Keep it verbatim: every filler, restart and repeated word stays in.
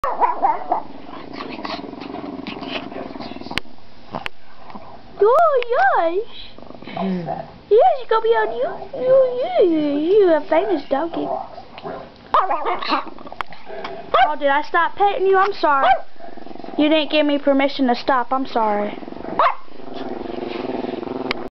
Oh, yes. Yes, you gonna be on you. You, you, you a famous doggy. Oh, did I stop petting you? I'm sorry. You didn't give me permission to stop. I'm sorry.